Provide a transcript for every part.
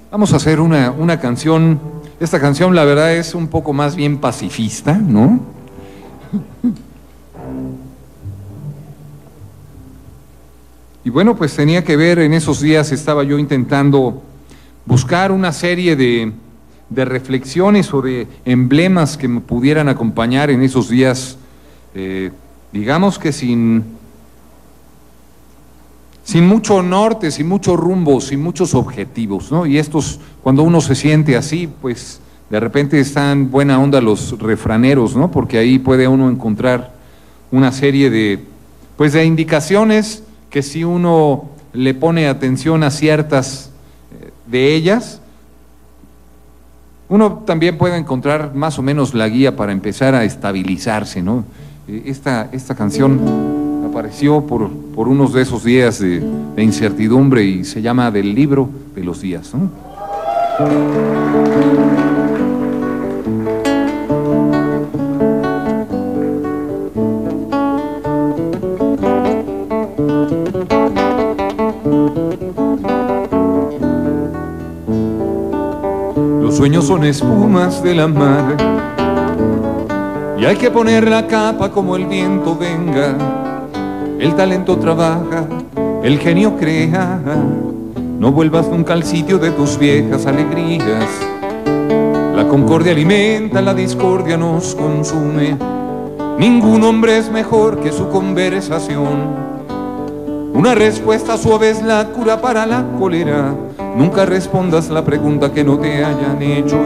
Vamos a hacer una canción. Esta canción, la verdad, es un poco más bien pacifista, ¿no? Y bueno, pues tenía que ver, en esos días estaba yo intentando buscar una serie de reflexiones o de emblemas que me pudieran acompañar en esos días, digamos que sin mucho norte, sin mucho rumbo, sin muchos objetivos, ¿no? Y estos, cuando uno se siente así, pues de repente están buena onda los refraneros, ¿no? Porque ahí puede uno encontrar una serie de indicaciones que si uno le pone atención a ciertas de ellas, uno también puede encontrar más o menos la guía para empezar a estabilizarse, ¿no? Esta canción apareció por unos de esos días de incertidumbre y se llama Del libro de los días, ¿no? Los sueños son espumas de la mar y hay que poner la capa como el viento venga. El talento trabaja, el genio crea. No vuelvas nunca al sitio de tus viejas alegrías. La concordia alimenta, la discordia nos consume. Ningún hombre es mejor que su conversación. Una respuesta suave es la cura para la cólera. Nunca respondas la pregunta que no te hayan hecho.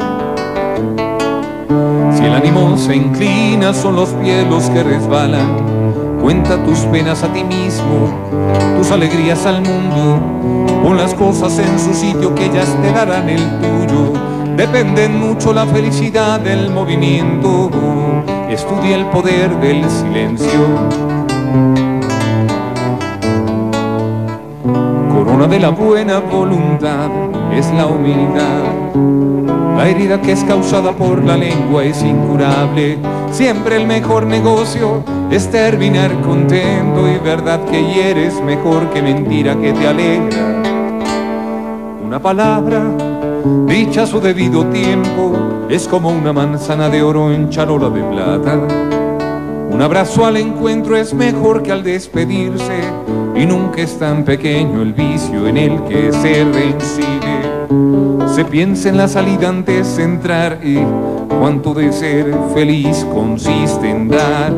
Si el ánimo se inclina, son los pies los que resbalan. Cuenta tus penas a ti mismo, tus alegrías al mundo. Pon las cosas en su sitio que ellas te darán el tuyo. Dependen mucho la felicidad del movimiento. Estudia el poder del silencio. Corona de la buena voluntad es la humildad. La herida que es causada por la lengua es incurable. Siempre el mejor negocio es terminar contento, y verdad que hieres mejor que mentira que te alegra. Una palabra dicha a su debido tiempo es como una manzana de oro en charola de plata. Un abrazo al encuentro es mejor que al despedirse, y nunca es tan pequeño el vicio en el que se reincide. Se piensa en la salida antes de entrar, y cuánto de ser feliz consiste en dar.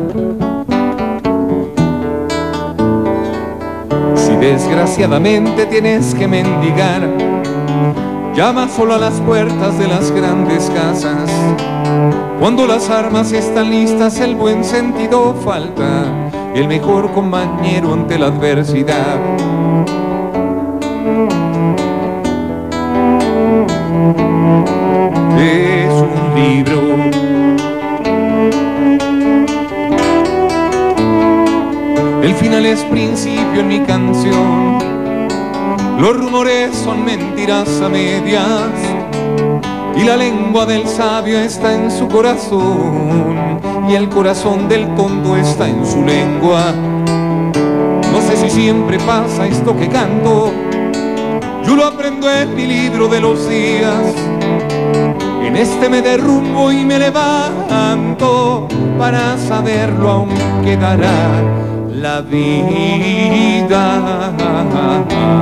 Si desgraciadamente tienes que mendigar, llama solo a las puertas de las grandes casas. Cuando las armas están listas, el buen sentido falta, el mejor compañero ante la adversidad. Es un libro el final es principio en mi canción. Los rumores son mentiras a medias, y la lengua del sabio está en su corazón, y el corazón del tonto está en su lengua. No sé si siempre pasa esto que canto, yo lo aprendo en mi libro de los días. En este me derrumbo y me levanto, para saberlo aún quedará la vida.